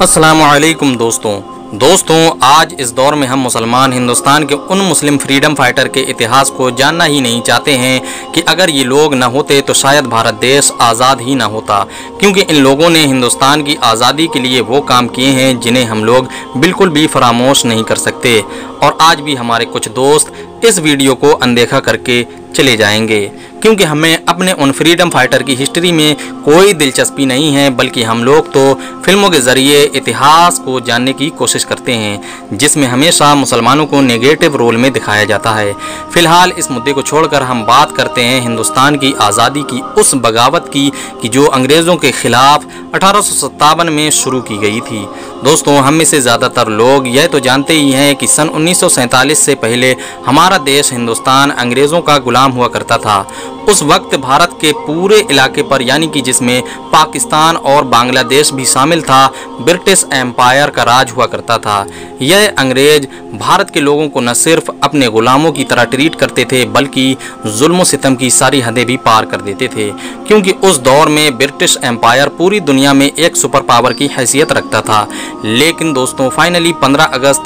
अस्सलामुअलैकुम दोस्तों आज इस दौर में हम मुसलमान हिंदुस्तान के उन मुस्लिम फ्रीडम फाइटर के इतिहास को जानना ही नहीं चाहते हैं कि अगर ये लोग न होते तो शायद भारत देश आज़ाद ही ना होता, क्योंकि इन लोगों ने हिंदुस्तान की आज़ादी के लिए वो काम किए हैं जिन्हें हम लोग बिल्कुल भी फरामोश नहीं कर सकते। और आज भी हमारे कुछ दोस्त इस वीडियो को अनदेखा करके चले जाएंगे, क्योंकि हमें अपने उन फ्रीडम फाइटर की हिस्ट्री में कोई दिलचस्पी नहीं है, बल्कि हम लोग तो फिल्मों के ज़रिए इतिहास को जानने की कोशिश करते हैं जिसमें हमेशा मुसलमानों को नेगेटिव रोल में दिखाया जाता है। फिलहाल इस मुद्दे को छोड़कर हम बात करते हैं हिंदुस्तान की आज़ादी की उस बगावत की कि जो अंग्रेज़ों के ख़िलाफ़ 1857 में शुरू की गई थी। दोस्तों, हम में से ज़्यादातर लोग यह तो जानते ही हैं कि सन 1947 से पहले हमारा देश हिंदुस्तान अंग्रेज़ों का गुलाम हुआ करता था। उस वक्त भारत के पूरे इलाके पर, यानी कि जिसमें पाकिस्तान और बांग्लादेश भी शामिल था, ब्रिटिश एम्पायर का राज हुआ करता था। यह अंग्रेज भारत के लोगों को न सिर्फ अपने गुलामों की तरह ट्रीट करते थे, बल्कि जुल्म सितम की सारी हदें भी पार कर देते थे, क्योंकि उस दौर में ब्रिटिश एम्पायर पूरी दुनिया में एक सुपर पावर की हैसियत रखता था। लेकिन दोस्तों, फाइनली 15 अगस्त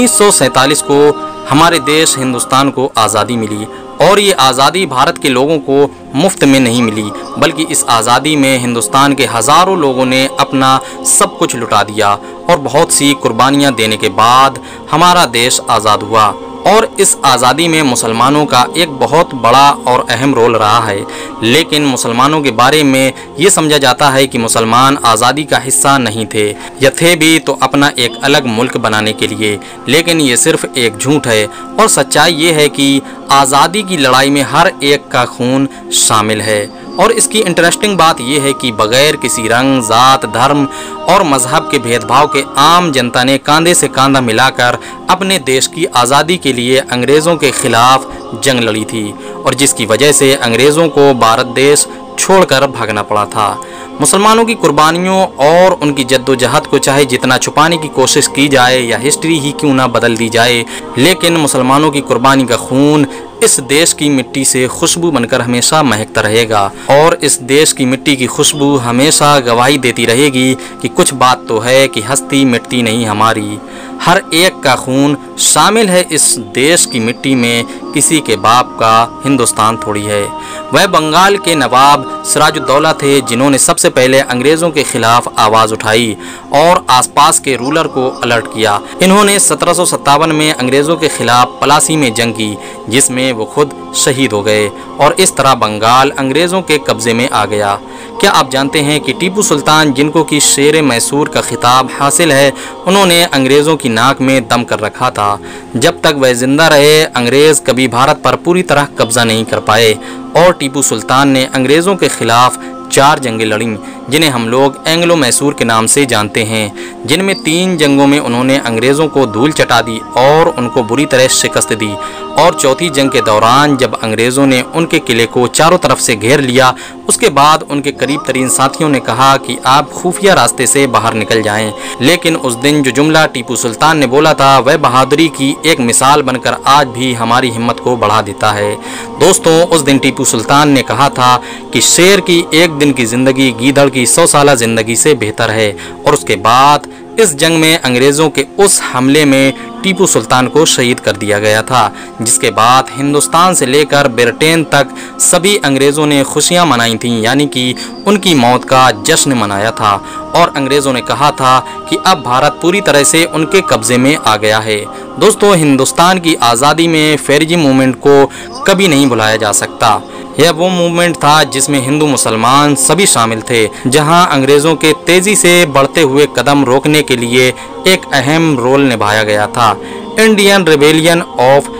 1947 को हमारे देश हिंदुस्तान को आज़ादी मिली। और ये आज़ादी भारत के लोगों को मुफ्त में नहीं मिली, बल्कि इस आज़ादी में हिंदुस्तान के हज़ारों लोगों ने अपना सब कुछ लुटा दिया और बहुत सी कुर्बानियाँ देने के बाद हमारा देश आज़ाद हुआ। और इस आज़ादी में मुसलमानों का एक बहुत बड़ा और अहम रोल रहा है। लेकिन मुसलमानों के बारे में ये समझा जाता है कि मुसलमान आज़ादी का हिस्सा नहीं थे, या थे भी तो अपना एक अलग मुल्क बनाने के लिए। लेकिन ये सिर्फ एक झूठ है, और सच्चाई ये है कि आज़ादी की लड़ाई में हर एक का खून शामिल है। और इसकी इंटरेस्टिंग बात यह है कि बग़ैर किसी रंग, ज़ात, धर्म और मज़हब के भेदभाव के आम जनता ने कांधे से कांधा मिलाकर अपने देश की आज़ादी के लिए अंग्रेज़ों के ख़िलाफ़ जंग लड़ी थी, और जिसकी वजह से अंग्रेज़ों को भारत देश छोड़कर भागना पड़ा था। मुसलमानों की कुर्बानियों और उनकी जद्दोजहद को चाहे जितना छुपाने की कोशिश की जाए या हिस्ट्री ही क्यों ना बदल दी जाए, लेकिन मुसलमानों की कुर्बानी का खून इस देश की मिट्टी से खुशबू बनकर हमेशा महकता रहेगा। और इस देश की मिट्टी की खुशबू हमेशा गवाही देती रहेगी कि कुछ बात तो है कि हस्ती मिटती नहीं हमारी। हर एक का खून शामिल है इस देश की मिट्टी में, किसी के बाप का हिंदुस्तान थोड़ी है। वह बंगाल के नवाब सिराजुद्दौला थे जिन्होंने सबसे पहले अंग्रेज़ों के ख़िलाफ़ आवाज़ उठाई और आसपास के रूलर को अलर्ट किया। इन्होंने 1757 में अंग्रेज़ों के ख़िलाफ़ पलासी में जंग की, जिसमें वो खुद शहीद हो गए, और इस तरह बंगाल अंग्रेज़ों के कब्ज़े में आ गया। क्या आप जानते हैं कि टीपू सुल्तान, जिनको कि शेर मैसूर का खिताब हासिल है, उन्होंने अंग्रेज़ों की नाक में दम कर रखा था। जब तक वह जिंदा रहे, अंग्रेज़ कभी भारत पर पूरी तरह कब्ज़ा नहीं कर पाए, और टीपू सुल्तान ने अंग्रेज़ों के ख़िलाफ़ 4 जंगें लड़ीं, जिन्हें हम लोग एंग्लो मैसूर के नाम से जानते हैं, जिनमें 3 जंगों में उन्होंने अंग्रेज़ों को धूल चटा दी और उनको बुरी तरह शिकस्त दी। और चौथी जंग के दौरान जब अंग्रेज़ों ने उनके किले को चारों तरफ से घेर लिया, उसके बाद उनके करीब तरीन साथियों ने कहा कि आप खुफिया रास्ते से बाहर निकल जाएं। लेकिन उस दिन जो जुमला टीपू सुल्तान ने बोला था, वह बहादुरी की एक मिसाल बनकर आज भी हमारी हिम्मत को बढ़ा देता है। दोस्तों, उस दिन टीपू सुल्तान ने कहा था कि शेर की एक दिन की ज़िंदगी गीदड़ की 100 साला ज़िंदगी से बेहतर है। और उसके बाद इस जंग में अंग्रेज़ों के उस हमले में टीपू सुल्तान को शहीद कर दिया गया था, जिसके बाद हिंदुस्तान से लेकर ब्रिटेन तक सभी अंग्रेज़ों ने खुशियां मनाई थीं, यानी कि उनकी मौत का जश्न मनाया था। और अंग्रेज़ों ने कहा था कि अब भारत पूरी तरह से उनके कब्ज़े में आ गया है। दोस्तों, हिंदुस्तान की आज़ादी में फैरिजी मूवमेंट को कभी नहीं भुलाया जा सकता। यह वो मूवमेंट था जिसमें हिंदू मुसलमान सभी शामिल थे, जहां अंग्रेज़ों के तेज़ी से बढ़ते हुए कदम रोकने के लिए एक अहम रोल निभाया गया था। इंडियन रिबेलियन ऑफ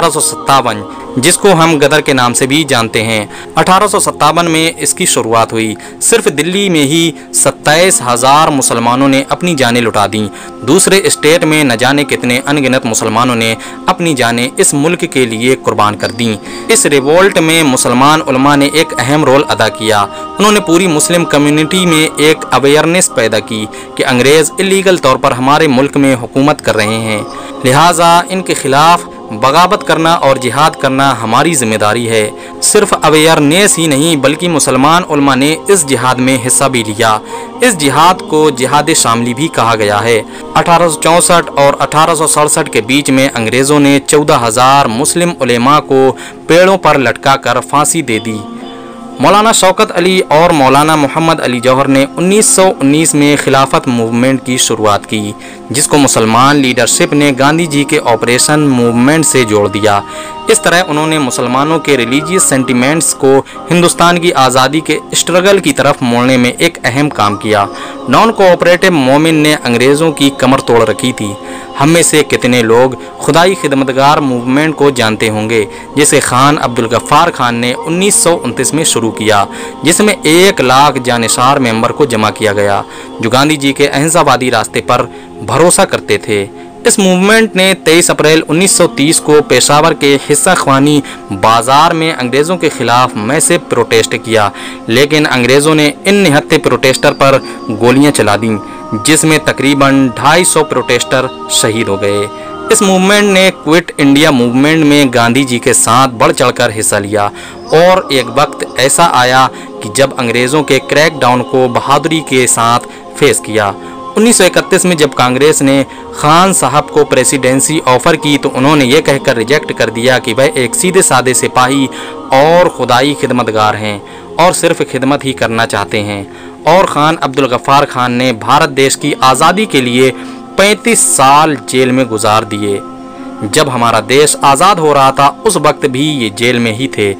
1857, जिसको हम गदर के नाम से भी जानते हैं। 1857 में इसकी शुरुआत हुई। सिर्फ दिल्ली में ही 27,000 मुसलमानों ने अपनी जानें लुटा दी। दूसरे स्टेट में न जाने कितने अनगिनत मुसलमानों ने अपनी जानें इस मुल्क के लिए कुर्बान कर दी। इस रिवोल्ट में मुसलमान उलमा ने एक अहम रोल अदा किया। उन्होंने पूरी मुस्लिम कम्युनिटी में एक अवेयरनेस पैदा की कि अंग्रेज़ इलीगल तौर पर हमारे मुल्क में हुकूमत कर रहे हैं, लिहाजा इनके खिलाफ बगावत करना और जिहाद करना हमारी जिम्मेदारी है। सिर्फ अवेयरनेस ही नहीं बल्कि मुसलमान उलमा ने इस जिहाद में हिस्सा भी लिया। इस जिहाद को जिहाद शामली भी कहा गया है। 1864 और 1867 के बीच में अंग्रेज़ों ने 14,000 मुस्लिम उलेमा को पेड़ों पर लटका कर फांसी दे दी। मौलाना शौकत अली और मौलाना मोहम्मद अली जौहर ने 1919 में खिलाफत मूवमेंट की शुरुआत की, जिसको मुसलमान लीडरशिप ने गांधी जी के ऑपरेशन मूवमेंट से जोड़ दिया। इस तरह उन्होंने मुसलमानों के रिलीजियस सेंटिमेंट्स को हिंदुस्तान की आज़ादी के स्ट्रगल की तरफ मोड़ने में एक अहम काम किया। नॉन कोऑपरेटिव मोमिन ने अंग्रेज़ों की कमर तोड़ रखी थी। हम में से कितने लोग खुदाई खिदमतगार मूवमेंट को जानते होंगे, जिसे खान अब्दुल गफ्फार खान ने 1929 में शुरू किया, जिसमें 1 लाख जानिसार मेंबर को जमा किया गया, जो गांधी जी के अहिंसावादी रास्ते पर भरोसा करते थे। इस मूवमेंट ने 23 अप्रैल 1930 को पेशावर के हिस्सा ख्वानी बाजार में अंग्रेज़ों के खिलाफ मैसिव प्रोटेस्ट किया, लेकिन अंग्रेज़ों ने इन निहत्थे प्रोटेस्टर पर गोलियां चला दी, जिसमें तकरीबन 250 प्रोटेस्टर शहीद हो गए। इस मूवमेंट ने क्विट इंडिया मूवमेंट में गांधी जी के साथ बढ़ चढ़कर हिस्सा लिया और एक वक्त ऐसा आया कि जब अंग्रेज़ों के क्रैकडाउन को बहादुरी के साथ फेस किया। 1931 में जब कांग्रेस ने खान साहब को प्रेसिडेंसी ऑफर की तो उन्होंने ये कहकर रिजेक्ट कर दिया कि वह एक सीधे साधे सिपाही और खुदाई खिदमतगार हैं और सिर्फ खिदमत ही करना चाहते हैं। और खान अब्दुल गफ्फार खान ने भारत देश की आज़ादी के लिए 35 साल जेल में गुजार दिए। जब हमारा देश आज़ाद हो रहा था उस वक्त भी ये जेल में ही थे।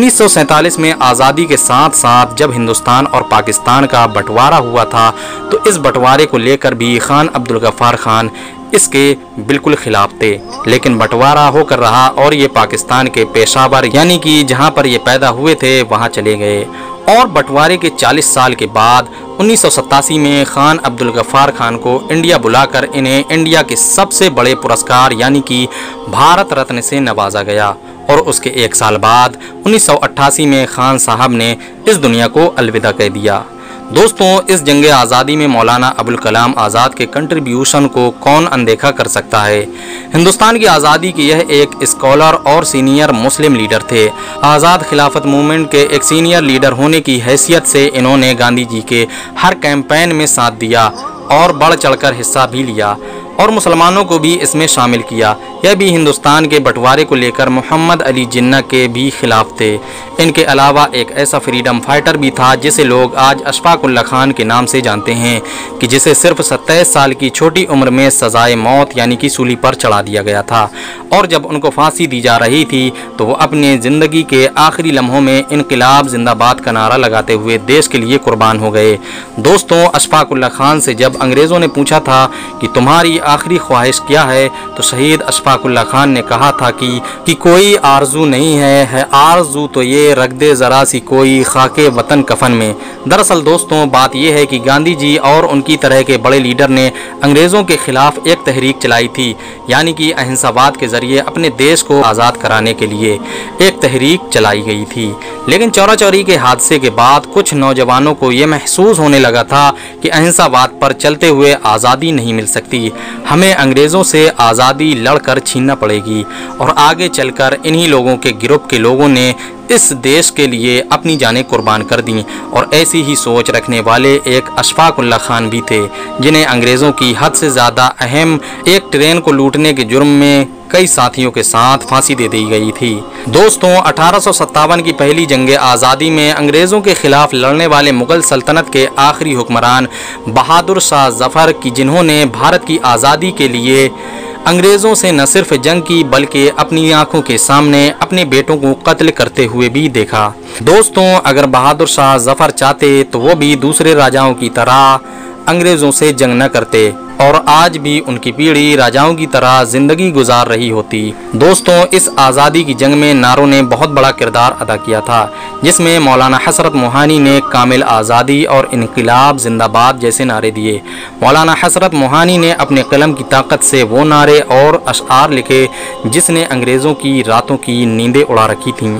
1947 में आज़ादी के साथ साथ जब हिंदुस्तान और पाकिस्तान का बंटवारा हुआ था तो इस बंटवारे को लेकर भी खान अब्दुल गफ्फार खान इसके बिल्कुल खिलाफ थे, लेकिन बंटवारा होकर रहा और ये पाकिस्तान के पेशावर यानी कि जहाँ पर ये पैदा हुए थे वहाँ चले गए। और बंटवारे के 40 साल के बाद 1987 में खान अब्दुल गफ्फार खान को इंडिया बुलाकर इन्हें इंडिया के सबसे बड़े पुरस्कार यानी कि भारत रत्न से नवाजा गया। और उसके 1 साल बाद 1988 में खान साहब ने इस दुनिया को अलविदा कह दिया। दोस्तों, इस जंग आज़ादी में मौलाना अबुल कलाम आज़ाद के कंट्रीब्यूशन को कौन अनदेखा कर सकता है। हिंदुस्तान की आज़ादी के यह एक स्कॉलर और सीनियर मुस्लिम लीडर थे। आज़ाद खिलाफत मूवमेंट के एक सीनियर लीडर होने की हैसियत से इन्होंने गांधी जी के हर कैंपेन में साथ दिया और बढ़ चढ़कर हिस्सा भी लिया और मुसलमानों को भी इसमें शामिल किया। यह भी हिंदुस्तान के बंटवारे को लेकर मोहम्मद अली जिन्ना के भी खिलाफ थे। इनके अलावा एक ऐसा फ्रीडम फाइटर भी था जिसे लोग आज अशफाक उल्लाह खान के नाम से जानते हैं, कि जिसे सिर्फ 27 साल की छोटी उम्र में सजाए मौत यानी कि सूली पर चढ़ा दिया गया था। और जब उनको फांसी दी जा रही थी तो वो अपने ज़िंदगी के आखिरी लम्हों में इनकलाब जिंदाबाद का नारा लगाते हुए देश के लिए कुर्बान हो गए। दोस्तों, अशफाक उल्लाह खान से जब अंग्रेज़ों ने पूछा था कि तुम्हारी आखिरी ख्वाहिश क्या है, तो शहीद अशफाक उल्लाह खान ने कहा था कि कोई आरजू नहीं है आरजू तो ये रख दे ज़रा सी कोई खाके वतन कफन में। दरअसल दोस्तों, बात यह है कि गांधी जी और उनकी तरह के बड़े लीडर ने अंग्रेज़ों के खिलाफ एक तहरीक चलाई थी, यानी कि अहिंसावाद के ज़रिए अपने देश को आज़ाद कराने के लिए एक तहरीक चलाई गई थी। लेकिन चौरा चौरी के हादसे के बाद कुछ नौजवानों को ये महसूस होने लगा था कि अहिंसावाद पर चलते हुए आज़ादी नहीं मिल सकती, हमें अंग्रेज़ों से आज़ादी लड़कर छीनना पड़ेगी। और आगे चलकर इन्हीं लोगों के ग्रुप के लोगों ने इस देश के लिए अपनी जानें कुर्बान कर दी। और ऐसी ही सोच रखने वाले एक अशफाक उल्लाह खान भी थे, जिन्हें अंग्रेज़ों की हद से ज़्यादा अहम एक ट्रेन को लूटने के जुर्म में कई साथियों के साथ फांसी दे दी गई थी। दोस्तों, 1857 की पहली जंग आज़ादी में अंग्रेज़ों के खिलाफ लड़ने वाले मुग़ल सल्तनत के आखिरी हुक्मरान बहादुर शाह ज़फ़र की, जिन्होंने भारत की आज़ादी के लिए अंग्रेज़ों से न सिर्फ जंग की बल्कि अपनी आंखों के सामने अपने बेटों को कत्ल करते हुए भी देखा। दोस्तों, अगर बहादुर शाह ज़फ़र चाहते तो वो भी दूसरे राजाओं की तरह अंग्रेज़ों से जंग न करते और आज भी उनकी पीढ़ी राजाओं की तरह ज़िंदगी गुजार रही होती। दोस्तों, इस आज़ादी की जंग में नारों ने बहुत बड़ा किरदार अदा किया था, जिसमें मौलाना हसरत मोहानी ने कामिल आज़ादी और इनकलाब जिंदाबाद जैसे नारे दिए। मौलाना हसरत मोहानी ने अपने कलम की ताकत से वो नारे और अशआर लिखे जिसने अंग्रेज़ों की रातों की नींदें उड़ा रखी थीं।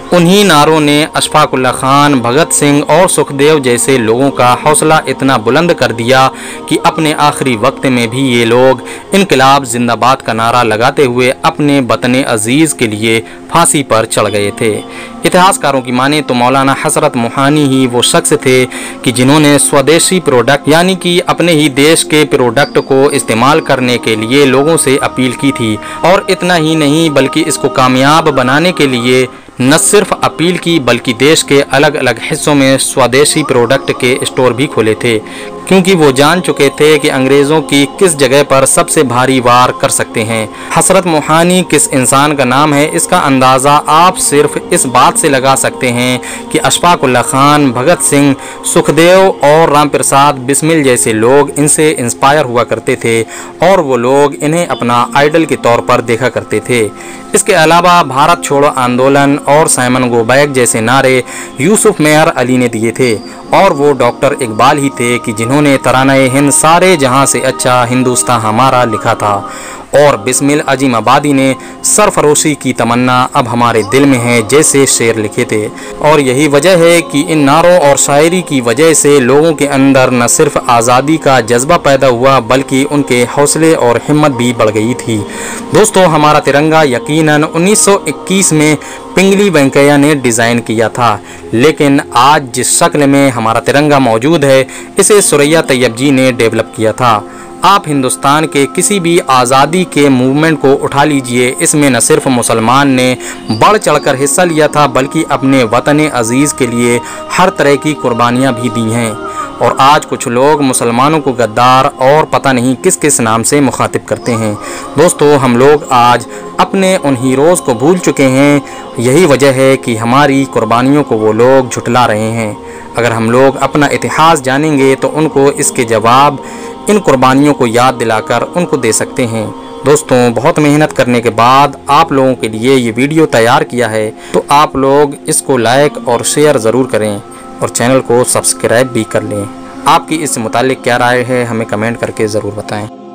उन्हीं नारों ने अशफाक उल्लाह खान, भगत सिंह और सुखदेव जैसे लोगों का हौसला इतना बुलंद कर दिया कि अपने आखिरी वक्त में भी ये लोग इनकलाब जिंदाबाद का नारा लगाते हुए अपने वतन अजीज़ के लिए फांसी पर चढ़ गए थे। इतिहासकारों की माने तो मौलाना हजरत मोहानी ही वो शख्स थे कि जिन्होंने स्वदेशी प्रोडक्ट यानी कि अपने ही देश के प्रोडक्ट को इस्तेमाल करने के लिए लोगों से अपील की थी। और इतना ही नहीं बल्कि इसको कामयाब बनाने के लिए न सिर्फ अपील की बल्कि देश के अलग अलग हिस्सों में स्वदेशी प्रोडक्ट के स्टोर भी खोले थे, क्योंकि वो जान चुके थे कि अंग्रेज़ों की किस जगह पर सबसे भारी वार कर सकते हैं। हजरत मोहानी किस इंसान का नाम है, इसका अंदाज़ा आप सिर्फ इस बात से लगा सकते हैं कि अशफाक उल्लाह खान, भगत सिंह, सुखदेव और राम प्रसाद बिस्मिल जैसे लोग इनसे इंस्पायर हुआ करते थे और वो लोग इन्हें अपना आइडल के तौर पर देखा करते थे। इसके अलावा भारत छोड़ो आंदोलन और साइमन गो बैक जैसे नारे यूसुफ मेहर अली ने दिए थे और वो डॉक्टर इकबाल ही थे कि जिन्होंने तरानाए हिंद सारे जहां से अच्छा हिंदुस्तान हमारा लिखा था। और बिस्मिल अजीम आबादी ने सरफरोशी की तमन्ना अब हमारे दिल में है जैसे शेर लिखे थे। और यही वजह है कि इन नारों और शायरी की वजह से लोगों के अंदर न सिर्फ आज़ादी का जज्बा पैदा हुआ बल्कि उनके हौसले और हिम्मत भी बढ़ गई थी। दोस्तों, हमारा तिरंगा यकीनन 1921 में पिंगली वेंकैया ने डिज़ाइन किया था, लेकिन आज जिस शक्ल में हमारा तिरंगा मौजूद है इसे सुरैया तैयब जी ने डेवलप किया था। आप हिंदुस्तान के किसी भी आज़ादी के मूवमेंट को उठा लीजिए, इसमें न सिर्फ मुसलमान ने बढ़ चढ़कर हिस्सा लिया था बल्कि अपने वतन अजीज़ के लिए हर तरह की कुर्बानियाँ भी दी हैं। और आज कुछ लोग मुसलमानों को गद्दार और पता नहीं किस किस नाम से मुखातिब करते हैं। दोस्तों, हम लोग आज अपने उन हीरोज़ को भूल चुके हैं। यही वजह है कि हमारी कुर्बानियों को वो लोग झुठला रहे हैं। अगर हम लोग अपना इतिहास जानेंगे तो उनको इसके जवाब इन कुर्बानियों को याद दिलाकर उनको दे सकते हैं। दोस्तों, बहुत मेहनत करने के बाद आप लोगों के लिए ये वीडियो तैयार किया है, तो आप लोग इसको लाइक और शेयर ज़रूर करें और चैनल को सब्सक्राइब भी कर लें। आपकी इस मुतालिक क्या राय है हमें कमेंट करके ज़रूर बताएं।